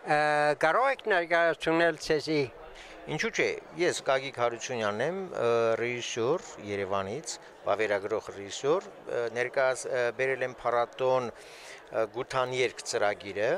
Կարող եք ներկայացնել ցեզի։ Ինչու՞ չէ, ես Գագիկ Հարությունյանն եմ, ռեժիսոր Երևանից, վավերագրող ռեժիսոր, ներկայաս բերել եմ փառատոն Գութաներկ ծրագիրը։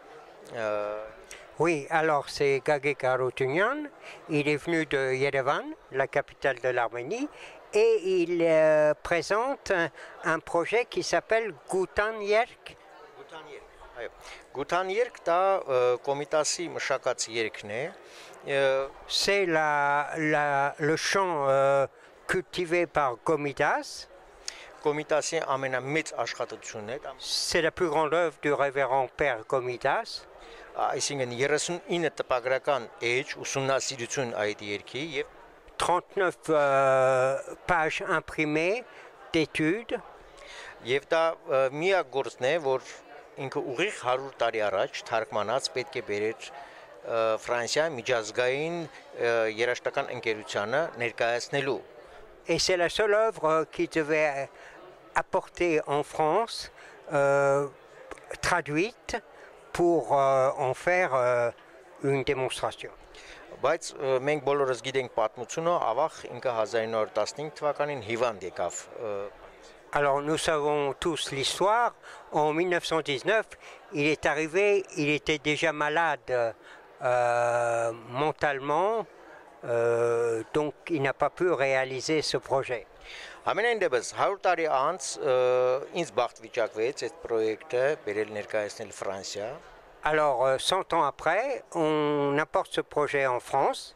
Oui, alors c'est Gagik HARUTYUNYAN, il est venu de Yerevan, la capitale de l'Arménie, et il présente un projet qui s'appelle Goutan-Yerk. Գութաներկ դա կոմիտասի մշակած երգն է։ C'est le chant cultivé par Komitas. Կոմիտասի ամենամեծ աշխատությունն է։ C'est la plus grande œuvre du révérend père Komitas. Այսինքն 39 տպագրական էջ ուսումնասիրություն այդ երգի եւ 39 pages imprimées d'études. Եվ դա միակ գործն է, որ ինքը ուղիղ 100 տարի առաջ թարգմանած պետք է բերեր Ֆրանսիա միջազգային երաժշտական ընկերությանը ներկայացնելու։ Et c'est la seule œuvre qui devait apporter en France, traduite, pour en faire une démonstration. Բայց մենք բոլորս գիտենք պատմությունը, ավաղ ինքը 1915 թվականին հիվանդ եկավ։ Alors nous savons tous l'histoire. En 1919, il est arrivé, il était déjà malade mentalement, donc il n'a pas pu réaliser ce projet. Ամենայն դեպս 100 տարի անց ինձ բախտ վիճակվեց այդ պրոյեկտը բերել ներկայացնել Ֆրանսիա։ Alors 100 ans après, on apporte ce projet en France.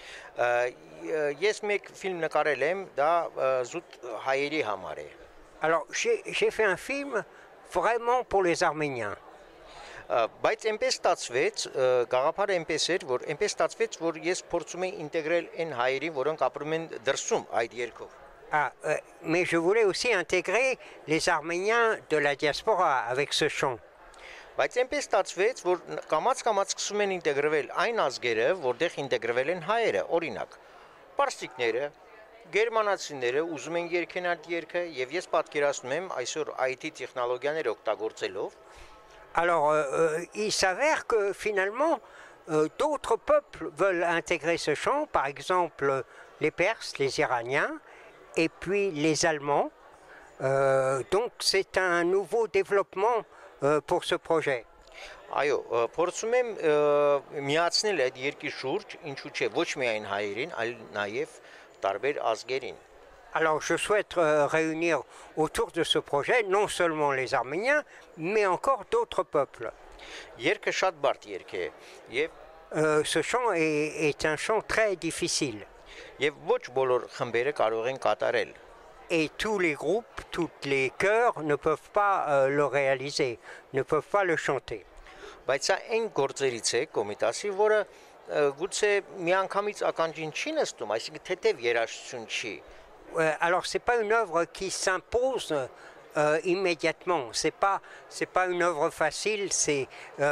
Ես մեկ ֆիլմ նկարել եմ, դա զուտ հայերի համար է։ Alors j'ai fait un film vraiment pour les Arméniens. Բայց այնպես ստացվեց, գաղափարը այնպես էր, որ այնպես ստացվեց, որ ես փորձում եմ ինտեգրել այն հայերին, որոնք ապրում են դրսում այդ երկով։ Mais je voulais aussi intégrer les Arméniens de la diaspora avec ce chant. Բայց այնպես ստացվեց, որ կամաց-կամաց սկսում են ինտեգրվել այն ազգերը, որտեղ ինտեգրվել են հայերը, օրինակ, պարսիկները, գերմանացիները ուզում են երգեն այդ երգը, եւ ես պատկերացնում եմ այսօր IT տեխնոլոգիաներ օգտագործելով։ Alors, il s'avère que finalement, d'autres peuples veulent intégrer ce chant, par exemple les Perses, les Iraniens, et puis les Allemands. Donc c'est un nouveau développement pour ce projet. Այո, փորձում եմ միացնել այդ երկի շուրջ, ինչու՞ չէ, ոչ միայն հայերին, այլ նաև տարբեր ազգերին։ Alors je souhaite réunir autour de ce projet non seulement les Arméniens, mais encore d'autres peuples. Երգը շատ բարդ երգ է, եւ ce chant est un chant très difficile. Եվ ոչ բոլոր խմբերը կարող են կատարել։ Et tous les groupes, tous les chœurs ne peuvent pas le réaliser, ne peuvent pas le chanter. Բայց սա այն գործերից է կոմիտասի, որը գուցե միանգամից ականջին չի նստում, այսինքն թեթև երաժշտություն չի։ Alors c'est pas une œuvre qui s'impose immédiatement, c'est pas une œuvre facile, c'est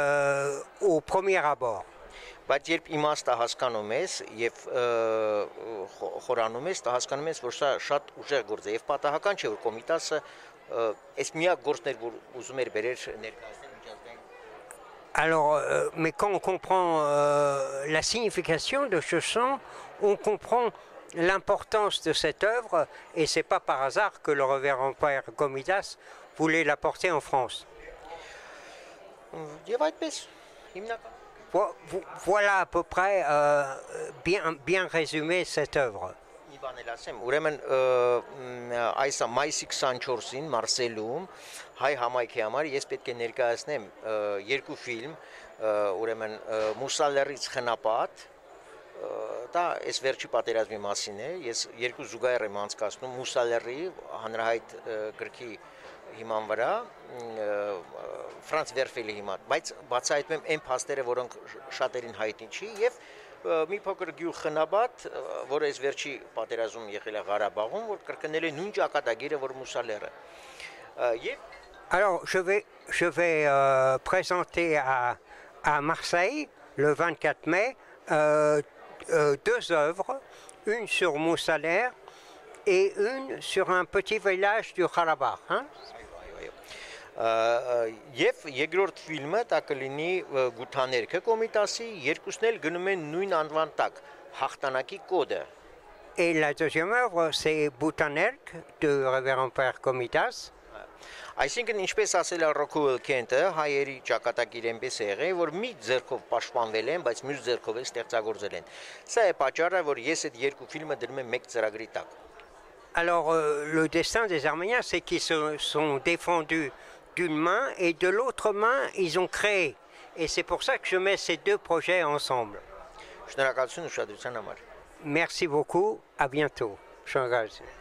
au premier abord. Բայց երբ իմաստը հասկանում ես եւ խորանում ես, հասկանում ես, որ սա շատ ուժեղ գործ է եւ պատահական չէ, որ կոմիտասը այս միակ գործն էր, որ ուզում էր բերել ներկայացնել միջազգային։ Alors, mais quand on comprend la signification de ce chant, on comprend l'importance de cette œuvre, et c'est pas par hasard que le révérend père Komitas voulait la porter en France. Voilà à peu près bien résumé cette œuvre. Ուրեմն այս մայիսի 24-ին Մարսելում հայ համայնքի համար ես պետք է ներկայացնեմ երկու ֆիլմ, ուրեմն Մուսալերից խնապատ, դա այս վերջի պատերազմի մասին է, ես երկու զուգահեռ եմ անցկացնում Մուսալերի հանրահայտ գրքի հիման վրա, Ֆրանց Վերֆելի հիման, բայց բացահայտում եմ այն փաստերը, որոնք շատերին հայտնի չի, եւ մի փոքր գյուղ խնաբատ, որը այս վերջի պատերազմում եղել է Ղարաբաղում, որ կրկնել է նույն ճակատագիրը, որ Մուսալերը։ Alors, je vais présenter à Marseille, le 24 mai, deux œuvres, une sur Moussaler et une sur un petit village du Karabakh. Hein? Եվ երկրորդ ֆիլմը դա կլինի Գութաներքը Կոմիտասի, երկուսն էլ գնում են նույն անվան տակ, Հաղթանակի կոդը։ Et la deuxième œuvre, c'est Boutanerk de Révérend Père Comitas. Այսինքն ինչպես ասել է Ռոքուել Քենտը, հայերի ճակատագիր այնպես է եղել, որ մի ձեռքով պաշտպանվել են, բայց մյուս ձեռքով էլ ստեղծագործել են։ Սա է պատճառը, որ ես այդ երկու ֆիլմը դնում եմ մեկ ծրագրի տակ։ Alors, le destin des Arméniens, c'est qu'ils se sont défendus d'une main et de l'autre main, ils ont créé. Et c'est pour ça que je mets ces deux projets ensemble. Շնորհակալություն ուշադրության համար։ Merci beaucoup, à bientôt. Շնորհակալություն։